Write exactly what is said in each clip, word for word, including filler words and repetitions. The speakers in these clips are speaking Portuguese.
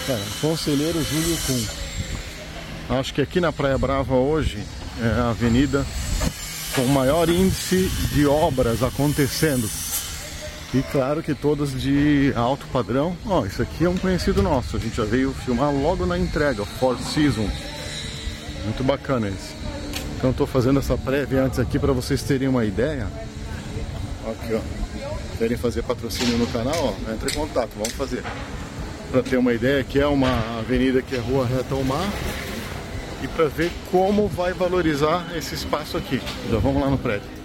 Cara, Conselheiro Júlio Kuhn. Acho que aqui na Praia Brava hoje é a avenida com o maior índice de obras acontecendo. E claro que todas de alto padrão. Ó, isso aqui é um conhecido nosso, a gente já veio filmar logo na entrega, Four Seasons. Muito bacana esse. Então estou fazendo essa prévia antes aqui para vocês terem uma ideia. Aqui, ó. Querem fazer patrocínio no canal, ó, entre em contato, vamos fazer. Para ter uma ideia, que é uma avenida que é rua reta ao mar. E para ver como vai valorizar esse espaço aqui. Já vamos lá no prédio.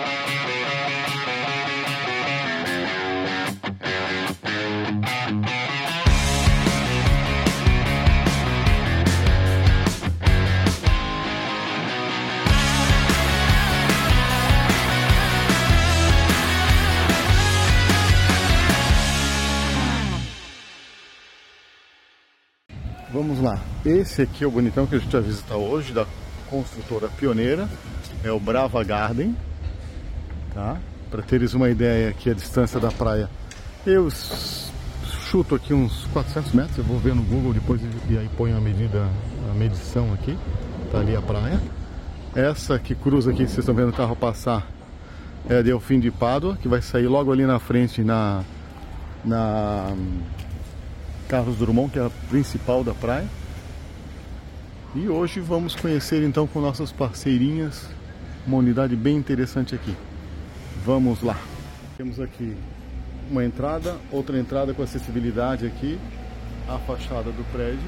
Vamos lá, esse aqui é o bonitão que a gente vai visitar hoje, da construtora pioneira, é o Brava Garden, tá? Para teres uma ideia aqui a distância da praia, eu chuto aqui uns quatrocentos metros, eu vou ver no Google depois e aí ponho a medida, a medição aqui, tá ali a praia. Essa que cruza aqui, vocês estão vendo o carro passar, é a Delfim de Pádua, que vai sair logo ali na frente na... na Carlos Drummond, que é a principal da praia. E hoje vamos conhecer então com nossas parceirinhas uma unidade bem interessante aqui. Vamos lá. Temos aqui uma entrada, outra entrada com acessibilidade aqui, a fachada do prédio.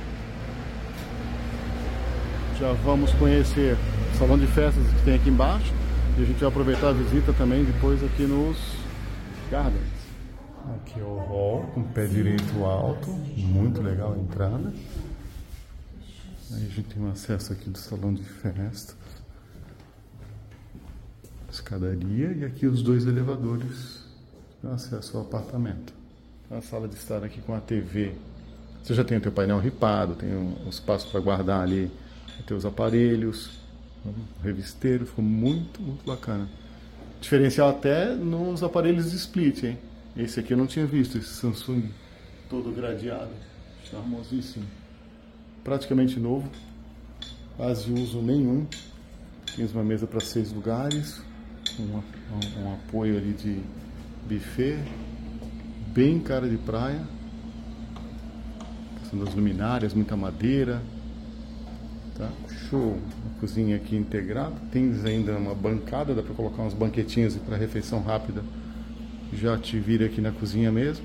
Já vamos conhecer o salão de festas que tem aqui embaixo e a gente vai aproveitar a visita também depois aqui nos Gardens. Aqui é o hall com pé direito alto, muito legal a entrada. Aí a gente tem um acesso aqui do salão de festas, escadaria e aqui os dois elevadores para acesso ao apartamento. A sala de estar aqui com a T V. Você já tem o teu painel ripado, tem um espaço para guardar ali os teus aparelhos, um revisteiro, ficou muito, muito bacana. Diferencial até nos aparelhos de split, hein? Esse aqui eu não tinha visto, esse Samsung todo gradeado, charmosíssimo, praticamente novo, quase uso nenhum. Temos uma mesa para seis lugares, um, um, um apoio ali de buffet, bem cara de praia, questão das luminárias, muita madeira, tá? Show, uma cozinha aqui integrada, tem ainda uma bancada, dá para colocar uns banquetinhos para refeição rápida. Já te vira aqui na cozinha mesmo.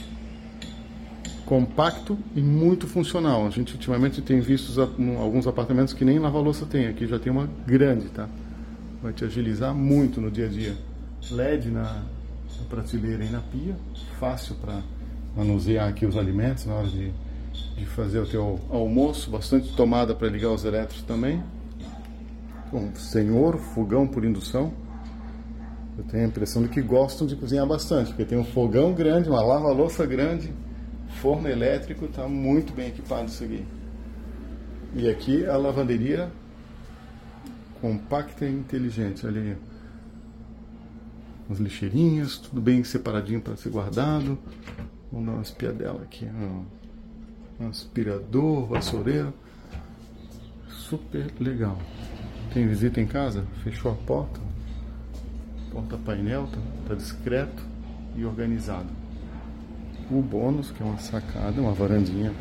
Compacto e muito funcional. A gente ultimamente tem visto alguns apartamentos que nem lava-louça tem. Aqui já tem uma grande, tá? Vai te agilizar muito no dia a dia. L E D na, na prateleira e na pia. Fácil para manusear aqui os alimentos na hora de, de fazer o teu almoço. Bastante tomada para ligar os elétricos também. Um senhor fogão por indução. Eu tenho a impressão de que gostam de cozinhar bastante, porque tem um fogão grande, uma lava-louça grande, forno elétrico, está muito bem equipado isso aqui. E aqui a lavanderia compacta e inteligente, olha aí. As lixeirinhas, tudo bem separadinho para ser guardado. Vamos dar uma espiadela aqui, um aspirador, vassoureiro, super legal. Tem visita em casa? Fechou a porta? Porta-painel, tá, tá discreto e organizado. O bônus, que é uma sacada, uma varandinha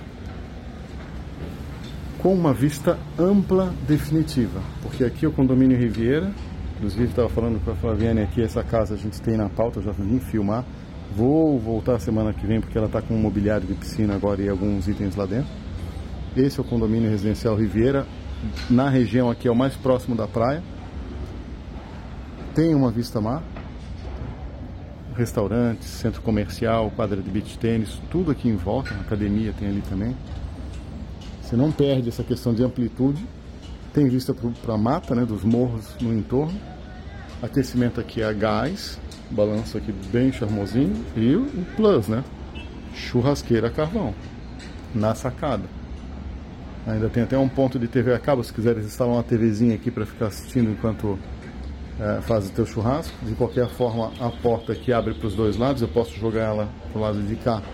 com uma vista ampla definitiva, porque aqui é o condomínio Riviera. Inclusive estava falando com a Flaviane aqui, essa casa a gente tem na pauta, eu já vim filmar. Vou voltar semana que vem porque ela está com um mobiliário de piscina agora e alguns itens lá dentro. Esse é o condomínio residencial Riviera, na região aqui é o mais próximo da praia. Tem uma vista mar, restaurante, centro comercial, quadra de beach tênis, tudo aqui em volta, a academia tem ali também. Você não perde essa questão de amplitude, tem vista para a mata, né, dos morros no entorno. Aquecimento aqui a gás, balanço aqui bem charmosinho e o plus, né, churrasqueira a carvão, na sacada. Ainda tem até um ponto de T V a cabo, se quiseres instalar uma TVzinha aqui para ficar assistindo enquanto é, faz o teu churrasco. De qualquer forma, a porta aqui abre para os dois lados, eu posso jogar ela para o lado de cá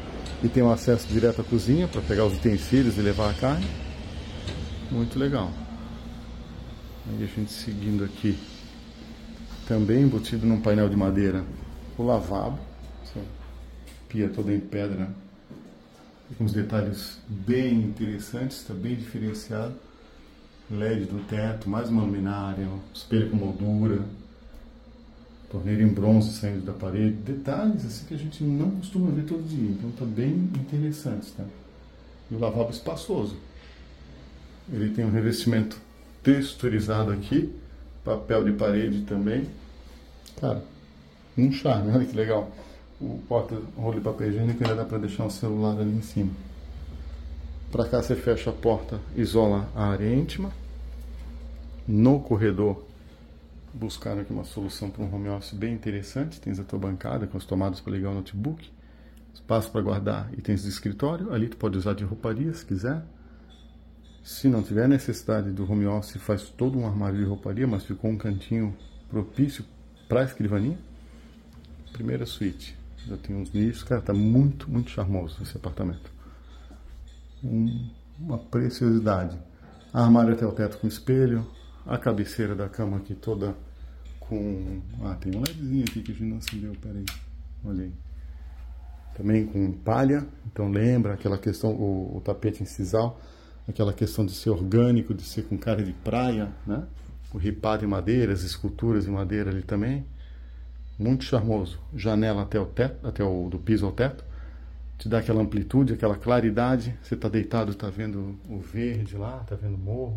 E tem um acesso direto à cozinha para pegar os utensílios e levar a carne. Muito legal. Aí a gente seguindo aqui, também embutido num painel de madeira, o lavabo. Essa pia toda em pedra, com uns detalhes bem interessantes, está bem diferenciado. L E D do teto, mais uma luminária, um espelho com moldura, torneira em bronze saindo da parede. Detalhes assim que a gente não costuma ver todo dia, então está bem interessante, tá? E o lavabo espaçoso. Ele tem um revestimento texturizado aqui, papel de parede também. Cara, um charme, olha que legal. O porta-rolo de papel higiênico ainda dá para deixar um celular ali em cima. Para cá você fecha a porta, isola a área íntima. No corredor, buscaram aqui uma solução para um home office bem interessante. Tens a tua bancada com as tomadas para ligar o notebook. Espaço para guardar itens de escritório. Ali tu pode usar de rouparia se quiser. Se não tiver necessidade do home office, faz todo um armário de rouparia, mas ficou um cantinho propício para a escrivaninha. Primeira suíte. Já tem uns nichos. Cara, tá muito, muito charmoso esse apartamento. Um, uma preciosidade. Armário até o teto com espelho. A cabeceira da cama aqui toda com... Ah, tem um LEDzinho aqui que a gente não acendeu, peraí. Olha aí. Também com palha. Então lembra aquela questão, o, o tapete em sisal. Aquela questão de ser orgânico, de ser com cara de praia, né? O ripado em madeira, as esculturas em madeira ali também. Muito charmoso. Janela até o teto, até o do piso ao teto. Te dá aquela amplitude, aquela claridade. Você está deitado, está vendo o verde lá, está vendo o morro.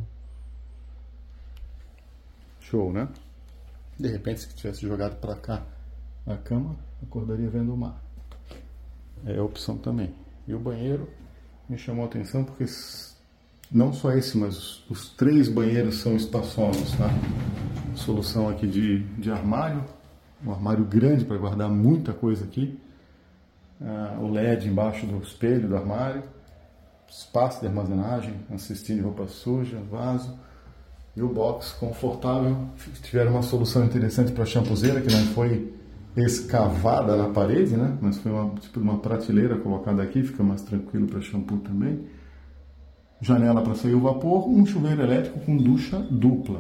Show, né? De repente, se tivesse jogado para cá a cama, acordaria vendo o mar. É a opção também. E o banheiro me chamou a atenção porque não só esse, mas os, os três banheiros são espaçosos, tá? Solução aqui de, de armário. Um armário grande para guardar muita coisa aqui. Ah, o L E D embaixo do espelho do armário. Espaço de armazenagem, uma cestinha de roupa suja, vaso. E o box confortável. Tiveram uma solução interessante para a champuzeira, que não foi escavada na parede, né? Mas foi uma, tipo uma prateleira colocada aqui, fica mais tranquilo para shampoo também. Janela para sair o vapor, um chuveiro elétrico com ducha dupla.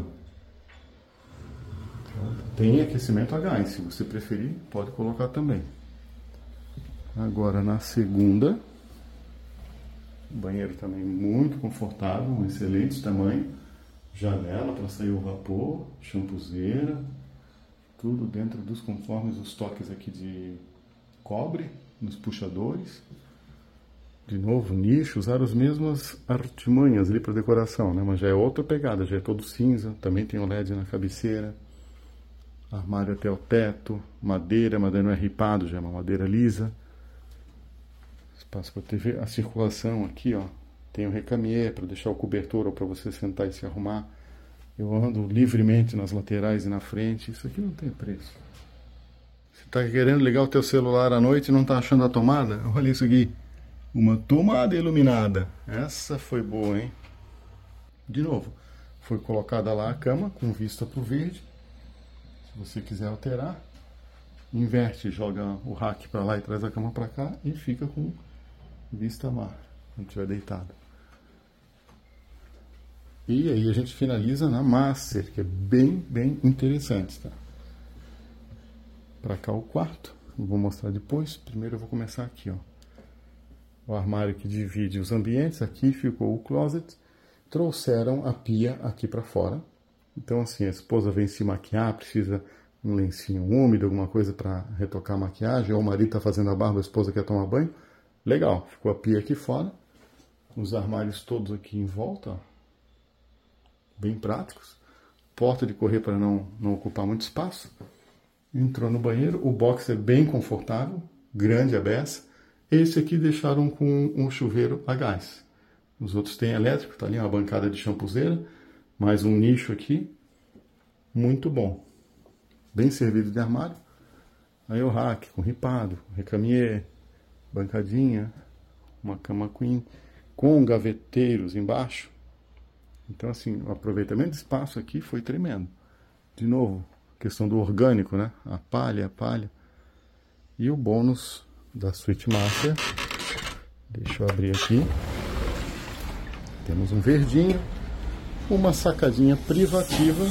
Tem aquecimento a gás, se você preferir, pode colocar também. Agora na segunda, o banheiro também muito confortável, um excelente tamanho. Janela para sair o vapor, champuzeira, tudo dentro dos conformes, os toques aqui de cobre nos puxadores. De novo, nicho, usaram as mesmas artimanhas ali para decoração, né? Mas já é outra pegada, já é todo cinza, também tem o L E D na cabeceira. Armário até o teto, madeira, madeira não é ripado, já é uma madeira lisa. Espaço para T V, a circulação aqui, ó. Tem o recamier para deixar o cobertor ou para você sentar e se arrumar. Eu ando livremente nas laterais e na frente. Isso aqui não tem preço. Você está querendo ligar o teu celular à noite e não está achando a tomada? Olha isso aqui. Uma tomada iluminada. Essa foi boa, hein? De novo, foi colocada lá a cama com vista para o verde. Se você quiser alterar, inverte, joga o rack para lá e traz a cama para cá e fica com vista mar, quando estiver deitado. E aí a gente finaliza na Master, que é bem, bem interessante, tá? Para cá o quarto, eu vou mostrar depois. Primeiro eu vou começar aqui, ó. O armário que divide os ambientes, aqui ficou o closet. Trouxeram a pia aqui para fora. Então assim, a esposa vem se maquiar, precisa um lencinho úmido, alguma coisa para retocar a maquiagem, ou o marido está fazendo a barba, a esposa quer tomar banho. Legal, ficou a pia aqui fora. Os armários todos aqui em volta, ó. Bem práticos. Porta de correr para não, não ocupar muito espaço. Entrou no banheiro, o box é bem confortável, grande a beça. Esse aqui deixaram com um chuveiro a gás. Os outros têm elétrico, tá ali uma bancada de champuzeira, mais um nicho aqui, muito bom. Bem servido de armário. Aí o rack com ripado, recamier, bancadinha, uma cama queen, com gaveteiros embaixo. Então assim, o aproveitamento de espaço aqui foi tremendo. De novo, questão do orgânico, né? A palha, a palha. E o bônus da Suite Master Deixa eu abrir aqui. Temos um verdinho, uma sacadinha privativa.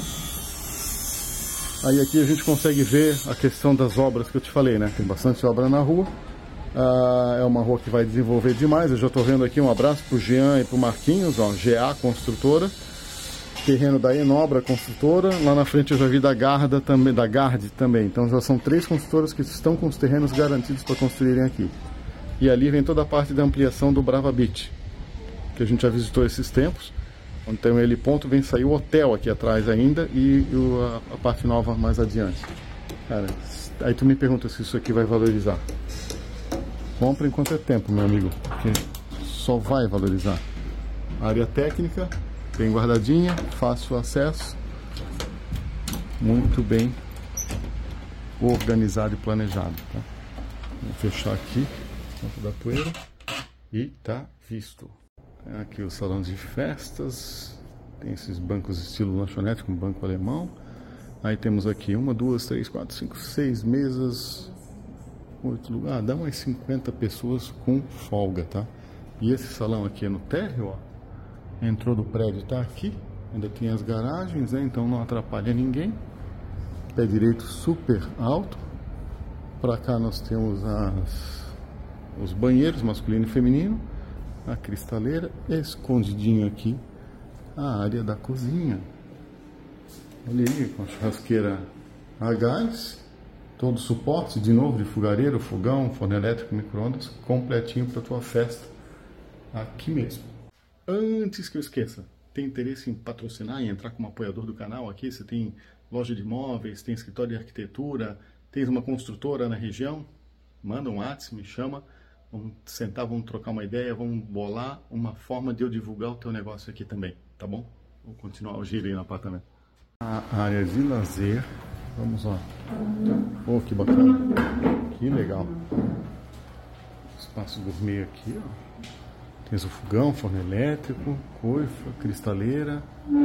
Aí aqui a gente consegue ver a questão das obras que eu te falei, né? Tem bastante obra na rua. Ah, é uma rua que vai desenvolver demais. Eu já estou vendo aqui, um abraço para o Jean e para o Marquinhos, ó, G A Construtora. Terreno da Enobra Construtora. Lá na frente eu já vi da Garda também, da Gard também. Então já são três construtoras que estão com os terrenos garantidos para construírem aqui. E ali vem toda a parte da ampliação do Brava Beach, que a gente já visitou esses tempos. Onde tem um heliponto, vem sair o hotel aqui atrás ainda e o, a, a parte nova mais adiante. Cara, aí tu me pergunta se isso aqui vai valorizar. Compra enquanto é tempo, meu amigo, porque só vai valorizar. Área técnica, bem guardadinha, fácil acesso, muito bem organizado e planejado. Tá? Vou fechar aqui, ponto da poeira, e tá visto. Aqui o salão de festas, tem esses bancos estilo lanchonete com banco alemão. Aí temos aqui uma, duas, três, quatro, cinco, seis mesas, oito lugares, ah, dá umas cinquenta pessoas com folga, tá? E esse salão aqui é no térreo, ó. Entrou do prédio, tá aqui, ainda tem as garagens, né? Então não atrapalha ninguém. Pé direito super alto. Pra cá nós temos as, os banheiros masculino e feminino. A cristaleira, escondidinho aqui, a área da cozinha. Olha aí, com a churrasqueira a gás, todo o suporte, de novo, de fogareiro, fogão, forno elétrico, micro-ondas, completinho para tua festa, aqui mesmo. Antes que eu esqueça, tem interesse em patrocinar e entrar como apoiador do canal aqui? Você tem loja de imóveis, tem escritório de arquitetura, tens uma construtora na região? Manda um WhatsApp, me chama. Vamos sentar, vamos trocar uma ideia, vamos bolar uma forma de eu divulgar o teu negócio aqui também, tá bom? Vou continuar o giro aí no apartamento. A área de lazer, vamos lá. Oh, que bacana, que legal. Espaço gourmet aqui, ó. Tem o fogão, forno elétrico, coifa, cristaleira,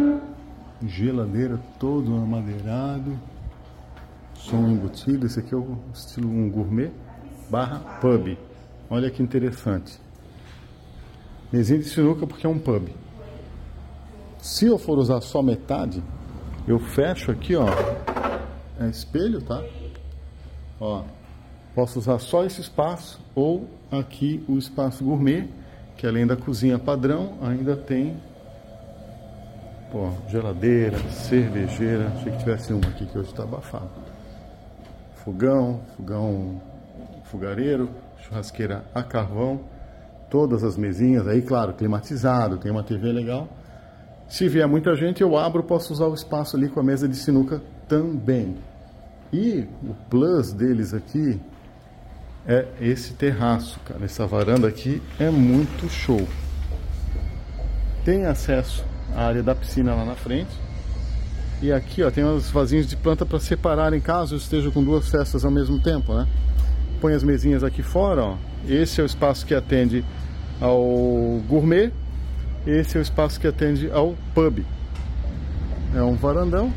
geladeira todo amadeirado, som embutido. Esse aqui é o estilo um gourmet barra pub. Olha que interessante. Mesinha de sinuca porque é um pub. Se eu for usar só metade, eu fecho aqui, ó. É espelho, tá? Ó. Posso usar só esse espaço ou aqui o espaço gourmet, que além da cozinha padrão, ainda tem, pô, geladeira, cervejeira. Achei que tivesse uma aqui que hoje tá abafado. Fogão, fogão fogareiro, churrasqueira a carvão, todas as mesinhas aí, claro, climatizado, tem uma T V legal. Se vier muita gente, eu abro, posso usar o espaço ali com a mesa de sinuca também. E o plus deles aqui é esse terraço, cara. Essa varanda aqui é muito show. Tem acesso à área da piscina lá na frente. E aqui, ó, tem uns vasinhos de planta para separarem caso eu esteja com duas festas ao mesmo tempo, né? Põe as mesinhas aqui fora, ó. Esse é o espaço que atende ao gourmet. Esse é o espaço que atende ao pub. É um varandão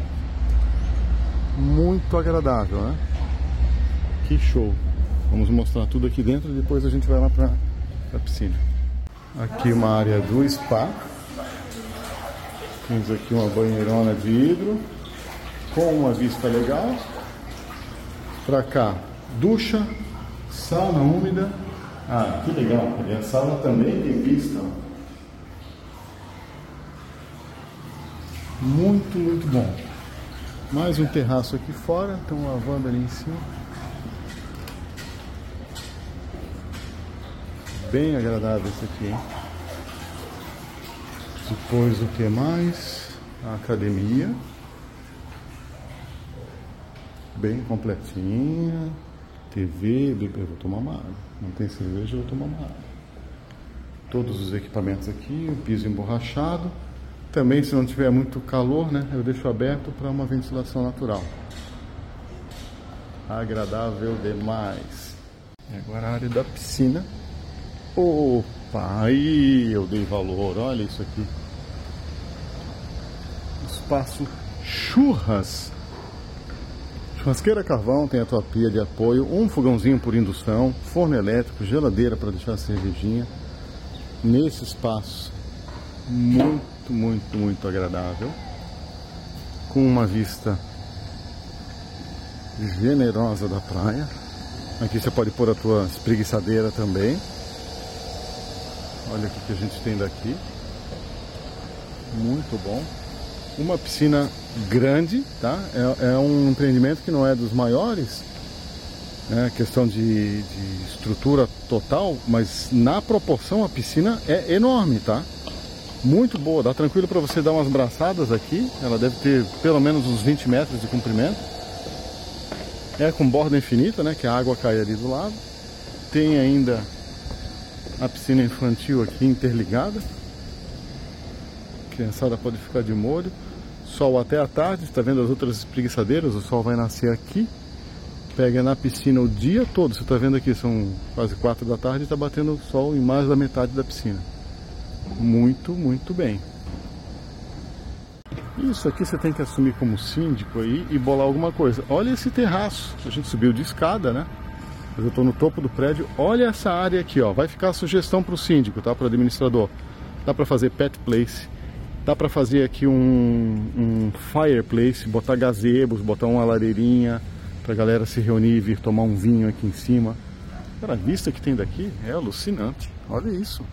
muito agradável, né? Que show. Vamos mostrar tudo aqui dentro e depois a gente vai lá para a piscina. Aqui uma área do spa. Temos aqui uma banheirona de vidro com uma vista legal. Para cá, ducha, sauna úmida. Ah, que legal. E a sauna também tem vista. Muito, muito bom. Mais um terraço aqui fora. Estão lavando ali em cima. Bem agradável esse aqui, hein? Depois o que mais? A academia. Bem completinha. T V, eu vou tomar uma água. Não tem cerveja, eu vou tomar uma água. Todos os equipamentos aqui, o piso emborrachado. Também, se não tiver muito calor, né, eu deixo aberto para uma ventilação natural. Agradável demais. E agora a área da piscina. Opa, aí eu dei valor, olha isso aqui. Espaço churras. Churrasqueira a carvão, tem a tua pia de apoio, um fogãozinho por indução, forno elétrico, geladeira para deixar a cervejinha. nesse espaço muito, muito, muito agradável, com uma vista generosa da praia. Aqui você pode pôr a tua espreguiçadeira também. Olha o que a gente tem daqui. Muito bom. Uma piscina grande, tá? É, é um empreendimento que não é dos maiores, né? Questão de, de estrutura total, mas na proporção a piscina é enorme, tá? Muito boa, dá tranquilo para você dar umas braçadas aqui. Ela deve ter pelo menos uns vinte metros de comprimento. É com borda infinita, né? Que a água cai ali do lado. Tem ainda a piscina infantil aqui interligada. A criançada pode ficar de molho. Sol até a tarde, está vendo as outras espreguiçadeiras? O sol vai nascer aqui. Pega na piscina o dia todo. Você está vendo aqui, são quase quatro da tarde e está batendo sol em mais da metade da piscina. Muito, muito bem. Isso aqui você tem que assumir como síndico aí e bolar alguma coisa. Olha esse terraço. A gente subiu de escada, né? Mas eu estou no topo do prédio. Olha essa área aqui, ó. Vai ficar a sugestão para o síndico, tá? Para o administrador. Dá para fazer pet place. Dá para fazer aqui um, um fireplace, botar gazebos, botar uma lareirinha para a galera se reunir e vir tomar um vinho aqui em cima. Cara, a vista que tem daqui é alucinante. Olha isso.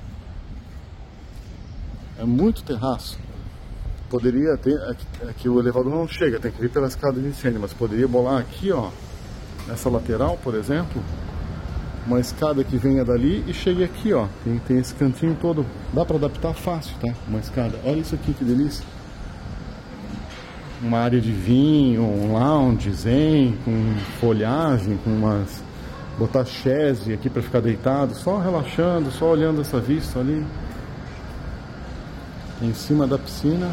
É muito terraço. Poderia ter... Aqui, aqui o elevador não chega, tem que vir pela escada de incêndio, mas poderia bolar aqui, ó, nessa lateral, por exemplo, uma escada que venha dali e chegue aqui, ó. Tem, tem esse cantinho todo. Dá para adaptar fácil, tá? Uma escada. Olha isso aqui, que delícia. Uma área de vinho, um lounge zen, com folhagem, com umas... Botar chaise aqui para ficar deitado, só relaxando, só olhando essa vista ali. Em cima da piscina.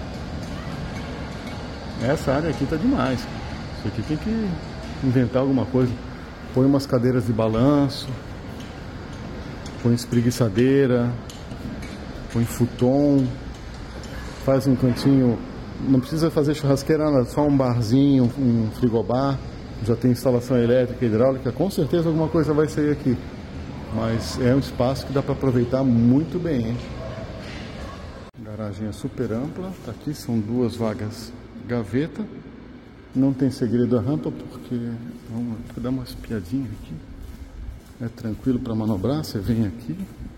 Essa área aqui tá demais. Isso aqui tem que inventar alguma coisa. Põe umas cadeiras de balanço, põe espreguiçadeira, põe futon, faz um cantinho, não precisa fazer churrasqueira nada, só um barzinho, um frigobar, já tem instalação elétrica e hidráulica, com certeza alguma coisa vai sair aqui. Mas é um espaço que dá para aproveitar muito bem, hein? Garagem é super ampla, tá aqui, são duas vagas gaveta. Não tem segredo a rampa porque, vamos dar uma espiadinha aqui, é tranquilo para manobrar, você vem aqui.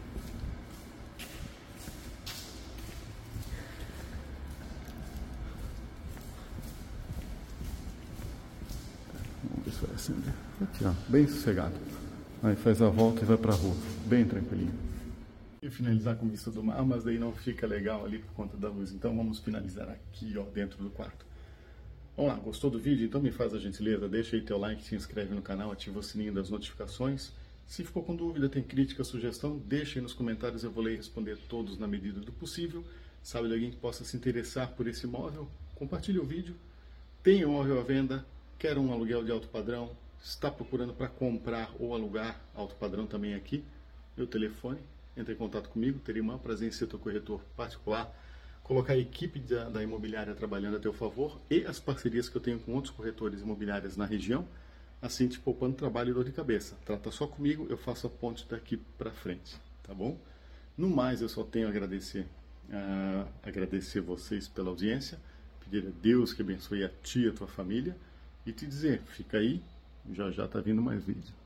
Vamos ver se vai acender. Aqui, ó, bem sossegado. Aí faz a volta e vai para a rua, bem tranquilinho. E finalizar com vista do mar, mas daí não fica legal ali por conta da luz. Então vamos finalizar aqui, ó, dentro do quarto. Vamos lá, gostou do vídeo? Então me faz a gentileza, deixa aí teu like, se inscreve no canal, ativa o sininho das notificações. Se ficou com dúvida, tem crítica, sugestão, deixa aí nos comentários, eu vou ler e responder todos na medida do possível. Sabe de alguém que possa se interessar por esse imóvel? Compartilhe o vídeo. Tem imóvel à venda, quer um aluguel de alto padrão, está procurando para comprar ou alugar alto padrão também aqui, meu telefone, entre em contato comigo, teria o maior prazer em ser teu corretor particular, colocar a equipe da, da imobiliária trabalhando a teu favor e as parcerias que eu tenho com outros corretores imobiliários na região, assim te poupando trabalho e dor de cabeça. Trata só comigo, eu faço a ponte daqui para frente, tá bom? No mais, eu só tenho a agradecer, uh, agradecer vocês pela audiência, pedir a Deus que abençoe a ti e a tua família e te dizer, fica aí, já já tá vindo mais vídeo.